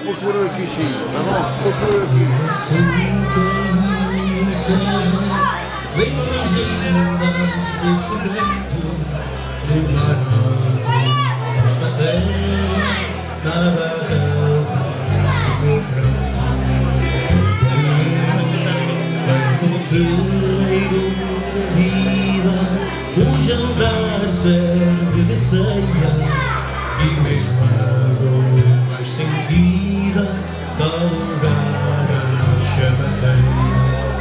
procura aqui, Chico. A nossa procura aqui. Letras lindas de segredo do lado das pateias na razão do mas no roteiro da vida o jantar serve de ceia e mesmo a dor mais sentida dá lugar a chamateia.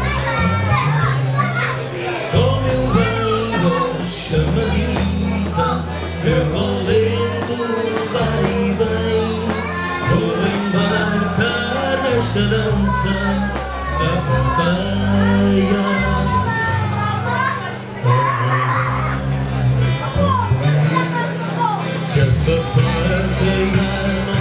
Chamadita, eu alento vai e vem, vou embarcar nesta dança sapateia. Se a sapateia